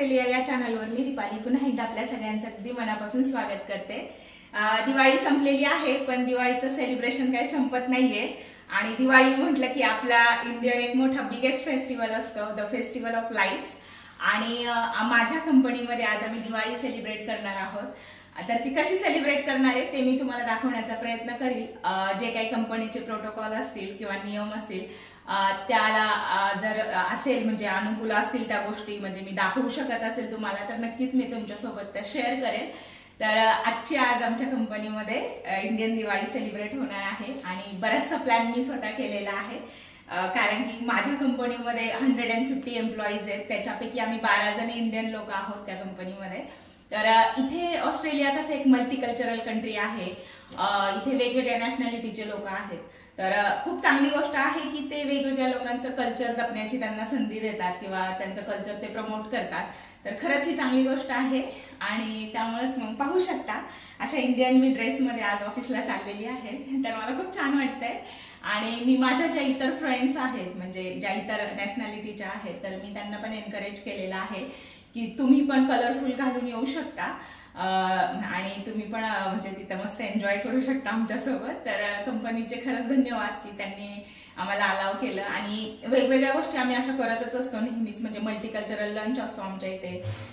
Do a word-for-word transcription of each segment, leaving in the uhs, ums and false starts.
Australia या चॅनलवर मी दीपाली पुन्हा एकदा आपल्या सगळ्यांचं अगदी मनापासून स्वागत करते। दिवाळी संपलेली आहे पण दिवाळीचं सेलिब्रेशन काही संपत नाहीये आणि दिवाळी म्हटलं की आपला इंडियन एक मोठा बिगेस्ट फेस्टिवल असतो, द फेस्टिवल ऑफ लाईट्स। आणि माझ्या कंपनीमध्ये आज आम्ही दिवाळी सेलिब्रेट करणार आहोत। तर ती कशी सेलिब्रेट करणार आहे ते मी तुम्हाला दाखवण्याचा प्रयत्न करील। जे काही कंपनीचे प्रोटोकॉल असतील किंवा नियम असतील त्याला जर असेल म्हणजे अनुकूल असतील त्या गोष्टी म्हणजे मी दाखवू शकत असेल तुम्हाला तर नक्कीच मी तुमच्यासोबत त्या शेअर करेन। तर आजची आज आमच्या कंपनीमध्ये इंडियन दिवाळी सेलिब्रेट होणार आहे आणि बराचसा प्लॅन मी स्वतः केलेला आहे कारण की माझ्या कंपनीमध्ये हंड्रेड अँड फिफ्टी एम्प्लॉईज आहेत, त्याच्यापैकी आम्ही बारा जण इंडियन लोक आहोत त्या कंपनीमध्ये। तर इथे ऑस्ट्रेलिया कसं एक मल्टीकल्चरल कंट्री आहे, इथे वेगवेगळ्या नॅशनॅलिटीचे लोक आहेत। तर खूप चांगली गोष्ट आहे की ते वेगवेगळ्या लोकांचं कल्चर जपण्याची त्यांना संधी देतात किंवा त्यांचं कल्चर ते प्रमोट करतात। तर खरंच ही चांगली गोष्ट आहे आणि त्यामुळेच मग पाहू शकता अशा इंडियन मी ड्रेसमध्ये आज ऑफिसला चाललेली आहे। तर मला खूप छान वाटतंय आणि मी माझ्या ज्या इतर फ्रेंड्स आहेत म्हणजे ज्या इतर नॅशनॅलिटीच्या आहेत तर मी त्यांना पण एनकरेज केलेलं आहे की तुम्ही पण कलरफुल घालून येऊ शकता आणि तुम्ही पण म्हणजे तिथं मस्त एन्जॉय करू शकता आमच्यासोबत। तर कंपनीचे खरंच धन्यवाद की त्यांनी आम्हाला अलाव केलं आणि वेगवेगळ्या गोष्टी आम्ही अशा करतच असतो नेहमीच, म्हणजे मल्टीकल्चरल लंच असतो आमच्या इथे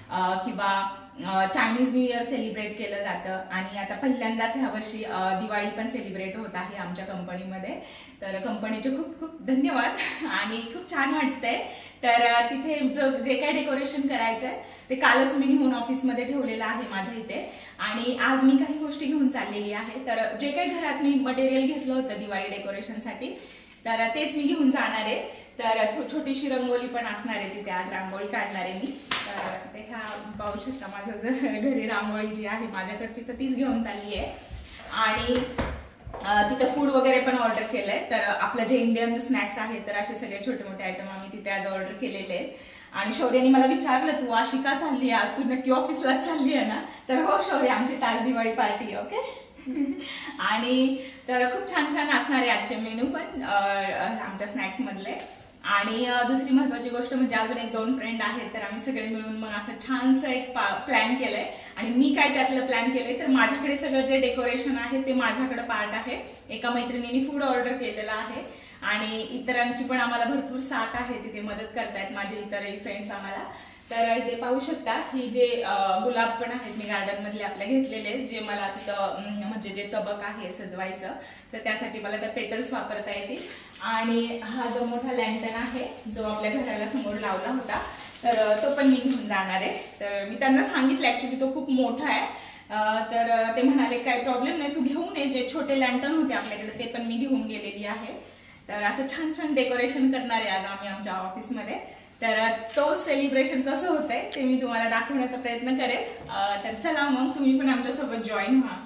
किंवा चायनीज न्यू इयर सेलिब्रेट केलं जातं आणि आता पहिल्यांदाच ह्या वर्षी दिवाळी पण सेलिब्रेट होत आहे आमच्या कंपनीमध्ये। तर कंपनीचे खूप खूप धन्यवाद आणि खूप छान वाटतंय। तर तिथे जो जे काही डेकोरेशन करायचंय ते कालच मी घेऊन ऑफिसमध्ये ठेवलेलं आहे माझ्या इथे आणि आज मी काही गोष्टी घेऊन चाललेली आहे। तर जे काही घरात मी मटेरियल घेतलं होतं दिवाळी डेकोरेशनसाठी तर तेच मी घेऊन जाणार आहे। तर छोटीशी रंगोली पण असणार आहे तिथे, आज रांगोळी काढणार आहे मी। तर ते ह्या पाहू शकता माझं घरी रांगोळी जी आहे माझ्याकडची तर तीच घेऊन चालली आहे आणि तिथे फूड वगैरे पण ऑर्डर केलंय। तर आपलं जे इंडियन स्नॅक्स आहेत तर असे सगळे छोटे मोठे आयटम आम्ही तिथे आज ऑर्डर केलेले आहेत। आणि शौर्याने मला विचारलं तू अशी का चालली आहे, आज तू नक्की ऑफिसलाच चालली आहे ना? तर हो शौर्य, आमची ताज दिवाळी पार्टी ओके। आणि तर खूप छान छान असणार आहे आजचे मेनू पण आमच्या स्नॅक्स मधले। आणि दुसरी महत्वाची गोष्ट म्हणजे अजून एक दोन फ्रेंड आहेत तर आम्ही सगळे मिळून मग असं छानसं एक प्लॅन केलंय आणि मी काय त्यातलं प्लॅन केलंय तर माझ्याकडे सगळं जे डेकोरेशन आहे ते माझ्याकडे पार्ट आहे, एका मैत्रिणीने फूड ऑर्डर केलेलं आहे आणि इतरांची पण आम्हाला भरपूर साथ आहे, तिथे मदत करतायत माझे इतरही फ्रेंड्स आम्हाला। तर इथे पाहू शकता ही जे गुलाब पण आहेत मी गार्डन मधले आपल्या घेतलेले, जे मला तिथं म्हणजे जे तबक आहे सजवायचं तर त्यासाठी मला त्या पेटल्स वापरता येतील। आणि हा जो मोठा लॅन्टर्न आहे जो आपल्या घराला समोर लावला होता तर तो पण मी घेऊन जाणार आहे। तर मी त्यांना सांगितलं ऍक्च्युली तो खूप मोठा आहे तर ते म्हणाले काही प्रॉब्लेम नाही तू घेऊन ये, जे छोटे लॅन्टर्न होते आपल्याकडे ते पण मी घेऊन गेलेली आहे। तर असं छान छान डेकोरेशन करणार आहे आज आम्ही आमच्या ऑफिसमध्ये। तर तो सेलिब्रेशन कसं होतंय ते मी तुम्हाला दाखवण्याचा प्रयत्न करेन। तर चला मग तुम्ही पण आमच्यासोबत जॉईन व्हा।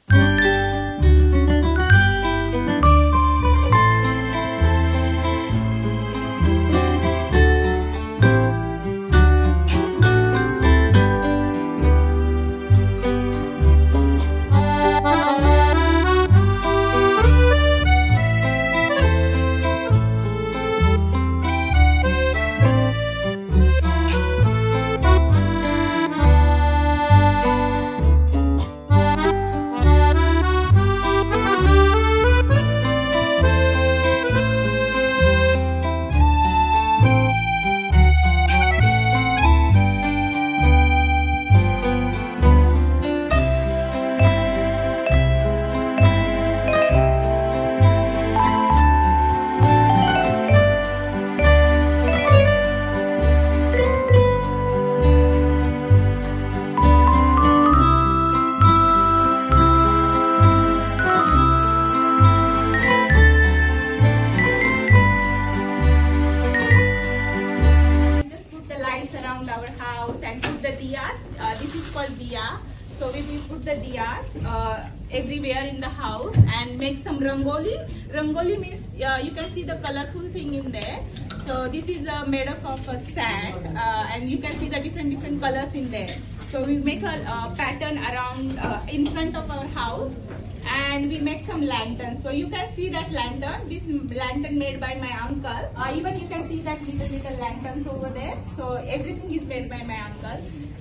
So we will put the diyas uh, everywhere in the house and make some rangoli. Rangoli means uh, you can see the colorful thing in there. So this is uh, made up of uh, sand uh, and you can see the different different colors in there. So we make a uh, pattern around uh, in front of our house, and we make some lanterns. So you can see that lantern, this lantern made by my uncle. Uh, even you can see that little little lanterns over there. So everything is made by my uncle.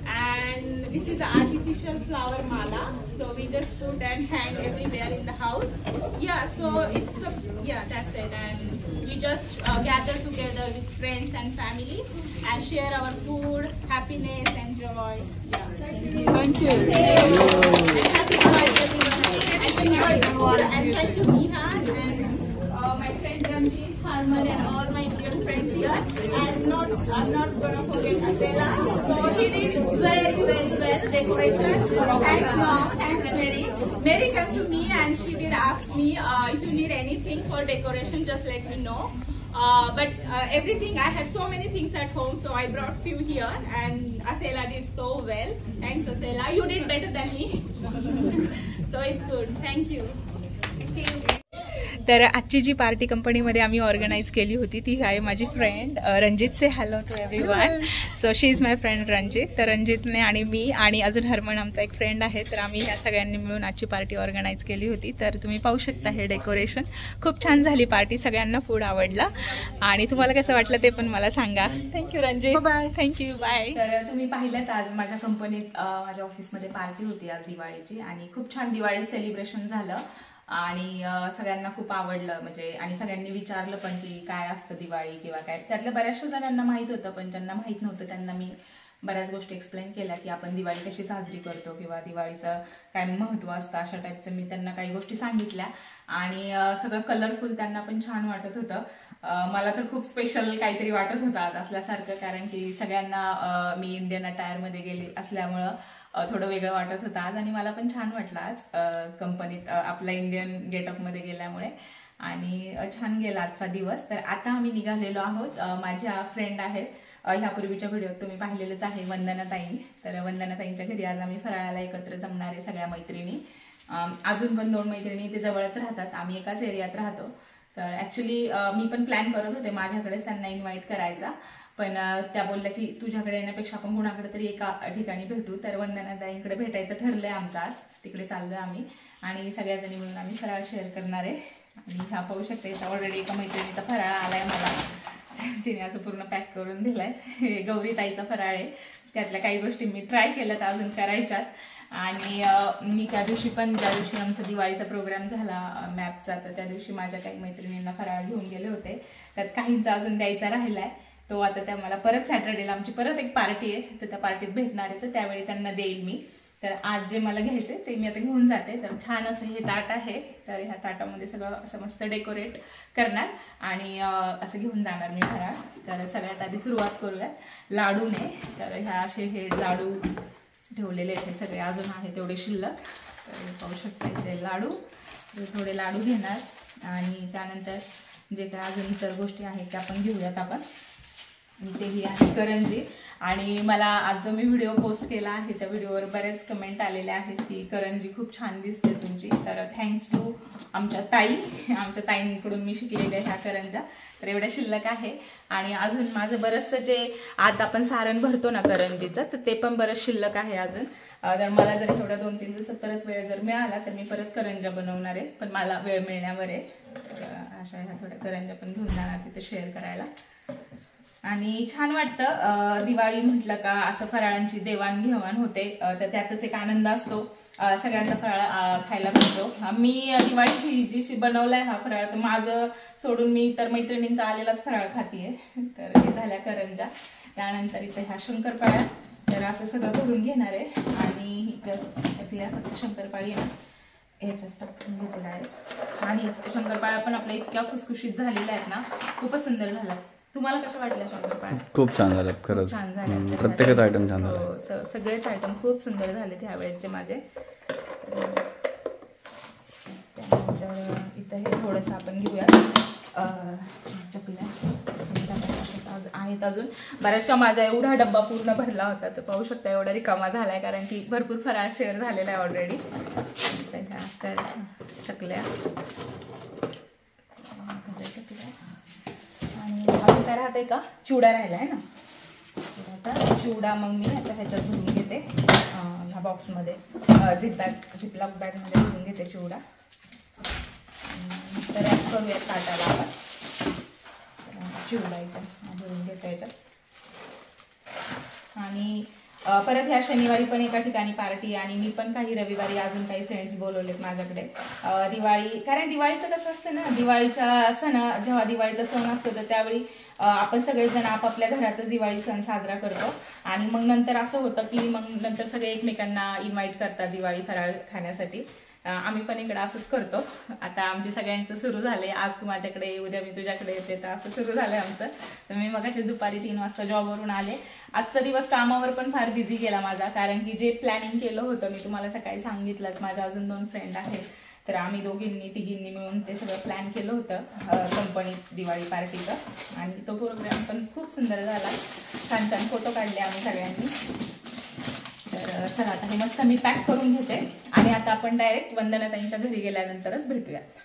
And this is the artificial flower mala. So we just put and hang everywhere in the house. Yeah, so it's a, yeah, that's it. And we just uh, gather together with friends and family and share our food, happiness and joy. Yeah. Thank you. Thank you. And happy birthday everyone. And enjoy the food. And thank you Nihan and uh, my friend Ranjit, Harman and all my dear friends here. And not, I'm not gonna forget Asela. So he did very, very well decoration. Thanks mom, thanks Mary. Mary came to me and she did ask me uh, if you need anything for decoration, just let me know. Uh, but uh, everything, I had so many things at home, so I brought few here, and Asela did so well. Thanks Asela, you did better than me. So it's good. Thank you. Thank you. तर आजची जी party कंपनीमध्ये आम्ही organise केली होती ती आहे माझी friend Ranjit. Say hello to everyone. So she is my friend Ranjit. तर रंजितने आणि मी आणि अजून हरमन आमचा एक फ्रेंड आहे, तर आम्ही ह्या सगळ्यांनी मिळून आजची पार्टी ऑर्गनाइज केली होती. तर तुम्ही पाहू शकता हे डेकोरेशन. खूप छान झाली पार्टी, सगळ्यांना फूड आवडला. आणि तुम्हाला कसं वाटलं ते पण मला सांगा. Thank you Ranjit. Bye. Thank you. Bye. तर तुम्ही पाहिलंच आज माझ्या कंपनीत माझ्या ऑफिसमध्ये पार्टी होती आज दिवाळीची, आणि खूप छान दिवाळी सेलिब्रेशन झालं आणि सगळ्यांना खूप आवडलं. म्हणजे आणि सगळ्यांनी विचारलं पण की काय असतं दिवाळी किंवा काय. त्यातल्या बऱ्याचशा जणांना माहित होतं, पण ज्यांना माहित नव्हतं त्यांना मी बऱ्याच गोष्टी एक्सप्लेन केल्या की आपण दिवाळी कशी साजरी करतो किंवा दिवाळीचं काय महत्त्व असतं, अशा टाईपचं मी त्यांना काही गोष्टी सांगितल्या. आणि सगळं कलरफुल त्यांना पण छान वाटत होतं. मला तर खूप स्पेशल काहीतरी वाटत होतं आज असल्यासारखं, कारण की सगळ्यांना मी इंडियन अटायरमध्ये गेली असल्यामुळं थोडं वेगळं वाटत होतं आज. आणि मला पण छान वाटलं आज कंपनीत आपल्या इंडियन गेटअपमध्ये गेल्यामुळे, आणि छान गेला आजचा दिवस. तर आता आम्ही निघालेलो आहोत. माझ्या फ्रेंड आहेत, ह्यापूर्वीच्या व्हिडिओत तुम्ही पाहिलेलंच आहे, वंदनाताई. तर वंदनाताईंच्या घरी आज आम्ही फराळाला एकत्र जमणार आहे सगळ्या मैत्रिणी. अजून पण दोन मैत्रिणी ते जवळच राहतात, आम्ही एकाच एरियात राहतो. तर ऍक्च्युली मी पण प्लॅन करत होते माझ्याकडेच त्यांना इन्व्हाइट करायचा, पण त्या बोलल्या की तुझ्याकडे येण्यापेक्षा आपण कुणाकडे तरी एका ठिकाणी भेटू. तर वंदनाताईंकडे भेटायचं ठरलंय आमचं आज, तिकडे चाललोय आम्ही आणि सगळ्याजणी मिळून आम्ही फराळ शेअर करणार आहे. आणि ह्या पाहू शकते ऑलरेडी एका मैत्रिणीचा फराळ आलाय मला, तिने असं पूर्ण पॅक करून दिलाय. हे गौरीताईचा फराळ आहे, त्यातल्या काही गोष्टी मी ट्राय केल्यात अजून करायच्यात. आणि मी त्या दिवशी पण, ज्या दिवशी आमचा दिवाळीचा प्रोग्राम झाला मॅपचा, तर त्या दिवशी माझ्या काही मैत्रिणींना फराळ घेऊन गेले होते, त्यात काहींचा अजून द्यायचा राहिलाय. तो आता त्या मला परत सॅटर्डेला आमची परत एक पार्टी आहे, तर त्या पार्टीत भेटणार आहे, तर त्यावेळी त्यांना देईल मी. तर आज जे मला घ्यायचे ते मी आता घेऊन जाते. तर छान असं हे ताट आहे, तर ह्या ताटामध्ये सगळं असं मस्त डेकोरेट करणार आणि असं घेऊन जाणार मी फराळ. तर सगळ्यात आधी सुरुवात करूयात लाडूने. तर ह्या असे हे लाडू ठेवलेले आहेत, हे सगळे अजून आहे तेवढे शिल्लक. तर पाहू शकता इथे लाडू, थोडे लाडू घेणार आणि त्यानंतर जे काय अजून इतर गोष्टी आहेत त्या पण घेऊयात आपण. तेही आहे करंजी. आणि मला आज जो मी व्हिडिओ पोस्ट केला आहे त्या व्हिडिओवर बरेच कमेंट आलेले आहेत की करंजी खूप छान दिसते तुमची. तर थँक्स टू आमच्या ताई, आमच्या ताईंकडून मी शिकलेल्या ह्या करंजा. तर एवढ्या शिल्लक आहे. आणि अजून माझं बरंचसं जे आता आपण सारण भरतो ना करंजीचं, तर ते पण बरंच शिल्लक आहे अजून. तर मला जर एवढ्या दोन तीन दिवसात परत वेळ जर मिळाला तर मी परत करंजा बनवणार आहे, पण मला वेळ मिळण्यावर आहे. अशा ह्या थोड्या करंजा पण घेऊन जाणार तिथे शेअर करायला. आणि छान वाटतं दिवाळी म्हटलं का असं फराळांची देवाणघेवाण होते, तर त्यातच एक आनंद असतो. सगळ्यांचा फराळ खायला मिळतो. मी दिवाळी जी बनवलाय हा फराळ, तर माझं सोडून मी तर मैत्रिणींचा आलेलाच फराळ खातीये. तर हे झाल्या करंजा. त्यानंतर इथे ह्या शंकरपाळ्या, तर असं सगळं करून घेणार आहे. आणि इथल्या फक्त शंकरपाळी ह्याच्यात टाकून घेतलेला आहे. आणि शंकरपाळ्या पण आपल्या इतक्या खुसखुशीत झालेल्या आहेत ना, खूपच सुंदर झाला. तुम्हाला कसं वाटलं शंकरपाळ्या? खूप छान झालं, खरंच छान झालं. प्रत्येकच आयटम छान झाला, सगळेच आयटम खूप सुंदर झाले त्यावेळेचे माझे. इथं हे थोडंसं आपण घेऊया चकल्या आहेत अजून बऱ्याचशा. माझा एवढा डब्बा पूर्ण भरला होता, तर पाहू शकता एवढा रिकामा झालाय, कारण की भरपूर फराळ शेअर झालेला आहे ऑलरेडी. चकल्या आणि अजून काय राहते का, चिवडा राहिला आहे ना. आता चिवडा मग मी आता ह्याच्यात भरून घेते. बॉक्समध्ये झिप बॅग झिपलॉक बॅगमध्ये भरून घेते चिवडा. तर ॲड करूयात ताटाला आपण. चिवडा इथं भरून घेते याच्यात. आणि परत ह्या शनिवारी पण एका ठिकाणी पार्टी आणि मी पण काही रविवारी अजून काही फ्रेंड्स बोलवलेत माझ्याकडे. दिवाळी, कारण दिवाळीचं कसं असतं ना, दिवाळीच्या सण जेव्हा दिवाळीचा सण असतो तर त्यावेळी आपण सगळेजण आपापल्या घरातच दिवाळी सण साजरा करतो आणि मग नंतर असं होतं की मग नंतर सगळे एकमेकांना इन्व्हाइट करतात दिवाळी फराळ खाण्यासाठी. आम्ही पण इकडे असंच करतो. आता आमची सगळ्यांचं सुरू झालंय, आज तू माझ्याकडे उद्या मी तुझ्याकडे येते, तर असं सुरू झालंय आमचं. तर मी मगाशी दुपारी तीन वाजता जॉबवरून आले. आजचा दिवस कामावर पण फार बिझी गेला माझा, कारण की जे प्लॅनिंग केलं होतं मी तुम्हाला सकाळी सांगितलंच, माझ्या अजून दोन फ्रेंड आहेत, तर आम्ही दोघींनी तिघींनी मिळून ते सगळं प्लॅन केलं होतं कंपनीत दिवाळी पार्टीचं. आणि तो प्रोग्राम पण खूप सुंदर झाला, छान छान फोटो काढले आम्ही सगळ्यांनी. तर चला आता हे मस्त मी पॅक करून घेते आणि आता आपण डायरेक्ट वंदनाताईंच्या घरी गेल्यानंतरच भेटूयात.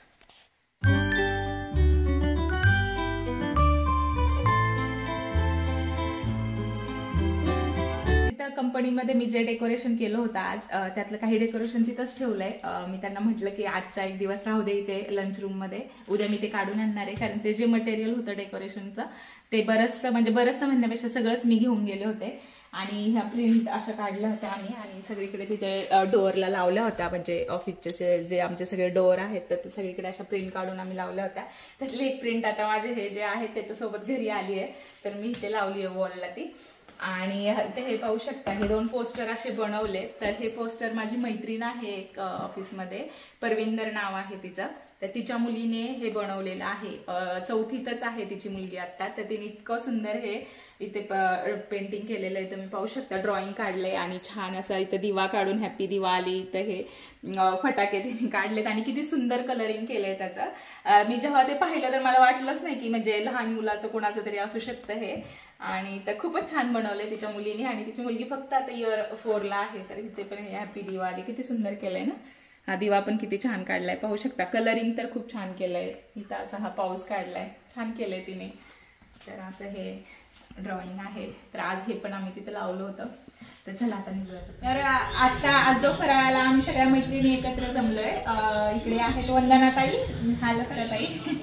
तिथं कंपनीमध्ये मी जे डेकोरेशन केलं होतं आज, त्यातलं काही डेकोरेशन तिथंच ठेवलंय. मी त्यांना म्हटलं की आजचा एक दिवस राहू दे इथे लंच रूम मध्ये, उद्या मी ते काढून आणणार आहे, कारण ते जे मटेरियल होतं डेकोरेशनचं ते बरंचसं, म्हणजे बरंचसं म्हणण्यापेक्षा सगळंच मी घेऊन गेले होते. आणि ह्या प्रिंट अशा काढल्या होत्या आम्ही आणि सगळीकडे तिथे डोअरला लावल्या होत्या, म्हणजे ऑफिसचे जे आमचे सगळे डोअर आहेत तर ते सगळीकडे अशा प्रिंट काढून आम्ही लावल्या होत्या. त्यातली एक प्रिंट आता माझे हे जे आहे त्याच्यासोबत घरी आली आहे, तर मी इथे लावली आहे वॉलला ती. आणि इथे हे पाहू शकता, हे दोन पोस्टर असे बनवले. तर हे पोस्टर माझी मैत्रीण आहे एक ऑफिसमध्ये, परविंदर नाव आहे तिचं, तर तिच्या मुलीने हे बनवलेलं आहे. चौथीतच आहे तिची मुलगी आता, तर तिने इतकं सुंदर हे इथे पेंटिंग केलेलं आहे. तुम्ही पाहू शकता, ड्रॉइंग काढलंय आणि छान असा इथे दिवा काढून हॅपी दिवाळी, इथं हे फटाके तिने काढलेत आणि किती सुंदर कलरिंग केलंय त्याचं. मी जेव्हा ते पाहिलं तर मला वाटलंच नाही की म्हणजे लहान मुलाचं कोणाचं तरी असू शकतं हे, आणि तर खूपच छान बनवलंय तिच्या मुलीने. आणि तिची मुलगी फक्त आता इयर फोरला आहे, तर इथे पण हे हॅपी दिवाळी किती सुंदर केलंय ना. हा दिवा पण किती छान काढलाय, पाहू शकता. कलरिंग तर खूप छान केलंय. इथं असा हा पाऊस काढलाय, छान केलंय तिने. तर असं हे ड्रॉइंग आहे. तर आज हे पण आम्ही तिथे लावलं होतं. तर चला आता निघूया. तर आता आज जो फराळाला आम्ही सगळ्या मैत्रिणी एकत्र जमलोय. इकडे आहेत वंदनाताई, हॅलो फराताई,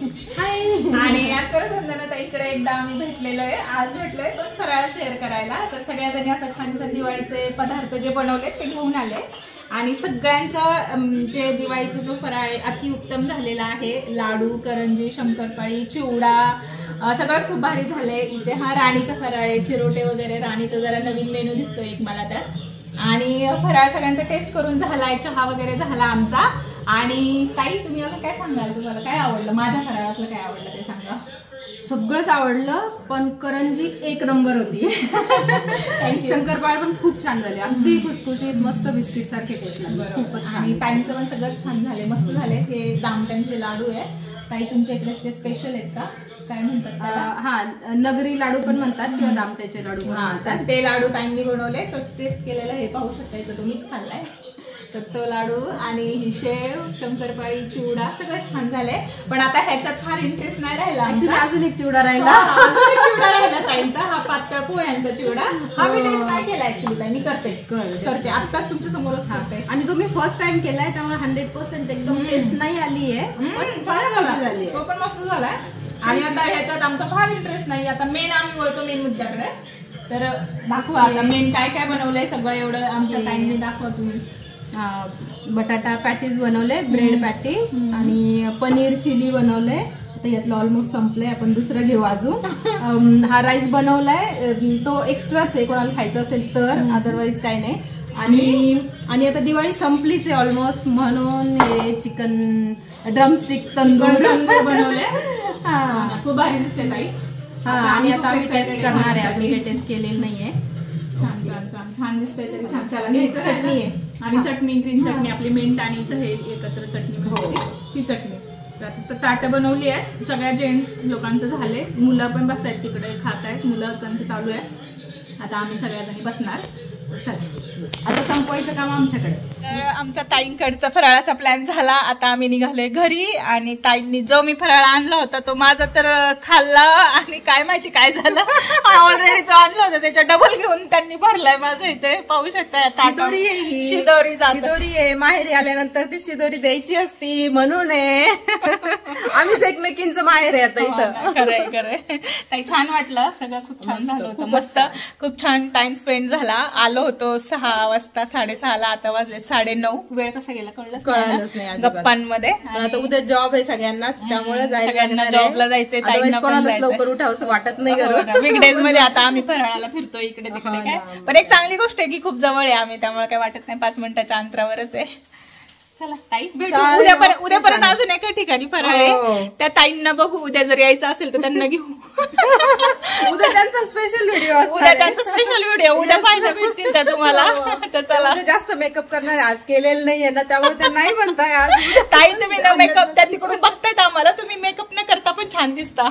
आणि आज परत वंदनाताईकडे एकदा आम्ही भेटलेलो आहे. आज भेटलोय पण फराळ शेअर करायला. तर सगळ्याजणी असं छान छान दिवाळीचे पदार्थ जे बनवलेत ते घेऊन आले आणि सगळ्यांचा जे दिवाळीचा जो फराळ आहे अतिउत्तम झालेला आहे. लाडू, करंजी, शंकरपाळी, चिवडा सगळंच खूप भारी झालंय. इथे हा राणीचा फराळ आहे, चिरोटे वगैरे. राणीचा जरा नवीन मेनू दिसतोय एक मला तर. आणि फराळ सगळ्यांचा टेस्ट करून झालाय, चहा वगैरे झाला आमचा. आणि ताई तुम्ही असं काय सांगाल, तुम्हाला काय आवडलं, माझ्या फराळातलं काय आवडलं ते सांगा. सगळंच आवडलं, पण करंजी एक नंबर होती. शंकरपाळ्या पण खूप छान झाले, अगदी खुसखुशीत, मस्त बिस्किट सारखे टेस्ट लागले, खूपच छान. आणि ताईंचं पण सगळं छान झाले, मस्त झाले. हे दामट्यांचे लाडू आहे. ताई तुमच्या इकडे स्पेशल आहेत का, काय म्हणतात? हा, नगरी लाडू पण म्हणतात किंवा दामट्याचे लाडू पण म्हणतात. ते लाडू ताईंनी बनवले, तो टेस्ट केलेला हे पाहू शकता, इथं तुम्हीच खाल्लाय. तर तो लाडू आणि ही शेव, शंकरपाळी, चिवडा सगळं छान झालंय. पण आता ह्याच्यात फार इंटरेस्ट नाही राहिला. अजून एक चिवडा राहिला, चिवडा राहिला ताईंचा, हा पातळ पोह्यांचा चिवडा. हा मी टेस्ट नाही केला ऍक्च्युली ताई, मी करते करते आत्ताच तुमच्या समोरच खाते. आणि तुम्ही फर्स्ट टाइम केलाय त्यामुळे हंड्रेड पर्सेंट एकदम टेस्ट नाही आली आहे, झाली, तो पण मस्त झालाय. आणि आता ह्याच्यात आमचा फार इंटरेस्ट नाही. आता मेन आम्ही वळतो मेन मुद्द्याकडे. तर दाखवा आता मेन काय काय बनवलंय सगळं, एवढं आमच्या ताईंनी दाखवा तुम्हीच. बटाटा पॅटीस बनवले, ब्रेड पॅटीस आणि पनीर चिली बनवले. आता यातलं ऑलमोस्ट संपलंय, आपण दुसरं घेऊ अजून. हा राईस बनवलाय, तो एक्स्ट्राच आहे कोणाला खायचं असेल तर, अदरवाईज काही नाही. आणि आणि आता दिवाळी संपलीच आहे ऑलमोस्ट, म्हणून हे चिकन ड्रमस्टिक तंदूर बनवले. हा, खूप भारी दिसते ताई. हा, आणि आता आम्ही टेस्ट करणार आहे, अजून काही टेस्ट केलेलं नाहीये. छान छान छान छान दिसतंय तरी छान. चला घ्यायचं. चटणी आहे आणि चटणी, ग्रीन चटणी आपली मिंट आणि इथं हे एकत्र चटणी, हो ही चटणी. तर ताटं बनवली आहे, सगळ्या जेंट्स लोकांचं झाले, मुलं पण बसतायत तिकडे खात आहेत, मुलं त्यांचं चालू आहे. आता आम्ही सगळ्याजणी बसणार. चला. आता संपवायचं काम आमच्याकडे. तर आमचा ताईंकडचा फराळाचा प्लॅन झाला. आता आम्ही निघालोय घरी आणि ताईंनी जो मी फराळ आणला होता तो माझा तर खाल्ला आणि काय माहिती काय झालं. ऑलरेडी जो आणला होता त्याच्या डबल घेऊन त्यांनी भरलाय माझं. इथे पाहू शकता शिदोरी आहे ही. शिदोरी शिदोरी आहे. माहेरी आल्यानंतर ती शिदोरी द्यायची असती म्हणून आहे. आम्हीच एकमेकींचं माहेर आहे आता इथं. खरंय खरंय. ताई छान वाटलं सगळं. खूप छान झालं होतं. मस्त खूप छान टाइम स्पेंड झाला. आलो होतो सहा वाजता साडेसहा ला. आता वाजले साडे नऊ. वेळ कसा गेला कळलं कळलंच नाही गप्पांमध्ये. आता उद्या जॉब आहे सगळ्यांनाच त्यामुळे सगळ्यांना जॉबला जायचंय. कोणालाच लवकर उठावं वाटत नाही. वीकडेज मध्ये आता आम्ही फराळाला फिरतो इकडे तिकडे. काय पण एक चांगली गोष्ट आहे की खूप जवळ आहे आम्ही त्यामुळे काय वाटत नाही. पाच मिनिटाच्या अंतरावरच आहे. चला ताई भेटू उद्यापर्यंत. उद्यापर्यंत अजून एका ठिकाणी फराळ आहे. त्या ताईंना बघू. उद्या जर यायचं असेल तर त्यांना घेऊ. उद्या त्यांचा स्पेशल व्हिडिओ. उद्या त्यांचा स्पेशल व्हिडिओ उद्या पाहायला भेटतील त्या तुम्हाला. तर चला. जास्त मेकअप करणार आज केलेलं नाहीये ना त्यामुळे ते नाही म्हणताय आज. ताई तुम्ही ना मेकअप त्या तिकडून बघतायत आम्हाला. तुम्ही मेकअप न करता पण छान दिसता.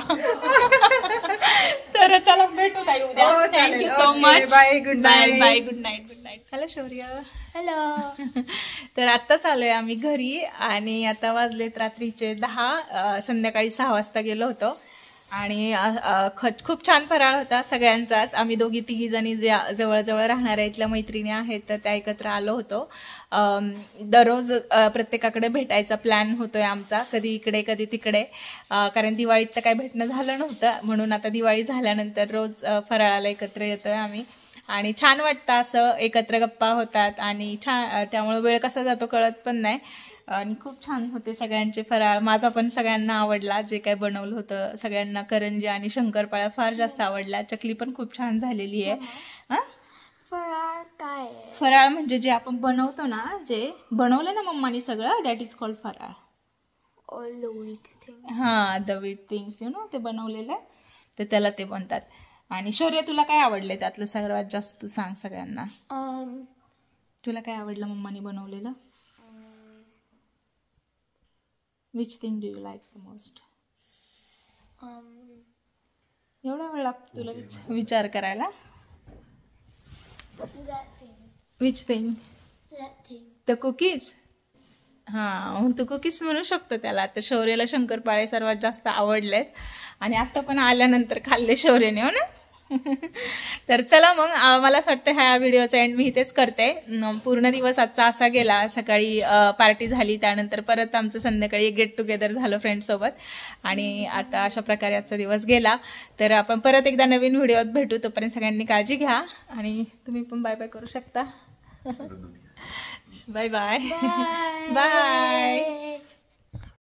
तर चला भेटू ताई उद्या. Thank you so much. Bye. Good night. Bye. Good night. Good night. Hello Shaurya. Hello. तर आत्ताच आलोय आम्ही घरी आणि आता वाजलेत रात्रीचे दहा. संध्याकाळी सहा वाजता गेलो होतो आणि खूप छान फराळ होता सगळ्यांचाच. आम्ही दोघी तिघी जणी ज्या जवळजवळ राहणाऱ्या इथल्या मैत्रिणी आहेत तर त्या एकत्र आलो होतो. दररोज प्रत्येकाकडे भेटायचा प्लॅन होतोय आमचा. कधी इकडे कधी तिकडे. कारण दिवाळीत तर काही भेटणं झालं नव्हतं म्हणून आता दिवाळी झाल्यानंतर रोज फराळाला एकत्र येतोय आम्ही. आणि छान वाटतं असं एकत्र गप्पा होतात आणि छान त्यामुळे वेळ कसा जातो कळत पण नाही. आणि खूप छान होते सगळ्यांचे फराळ. माझा पण सगळ्यांना आवडला जे काय बनवलं होतं. सगळ्यांना करंजी आणि शंकरपाळ्या फार जास्त आवडल्या. चकली पण खूप छान झालेली आहे. फराळ काय? फराळ म्हणजे जे आपण बनवतो ना जे बनवलं ना मम्मानी सगळं that is called faral. All the sweet things. हा the sweet things you know ते बनवलेलं तर त्याला ते बनतात. आणि शौर्य तुला काय आवडले त्यातलं सर्वात जास्त तू सांग सगळ्यांना. तुला काय आवडलं मम्मानी बनवलेलं. Which thing do you like the most. एवढा वेळ लागतो तुला विचार करायला. Which thing. The cookies. हा तू कुकीज म्हणू शकतो त्याला. तर शौर्यला शंकरपाळे सर्वात जास्त आवडलेत आणि आता पण आल्यानंतर खाल्ले शौर्यने हो ना. तर चला मग मला असं वाटतं ह्या व्हिडिओचा एंड मी इथेच करते. पूर्ण दिवस आजचा असा गेला. सकाळी पार्टी झाली त्यानंतर परत आमचं संध्याकाळी गेट टुगेदर झालं फ्रेंड्ससोबत आणि आता अशा प्रकारे आजचा दिवस गेला. तर आपण परत एकदा नवीन व्हिडिओत भेटू. तोपर्यंत सगळ्यांनी काळजी घ्या आणि तुम्ही पण बाय बाय करू शकता. Bye bye. बाय.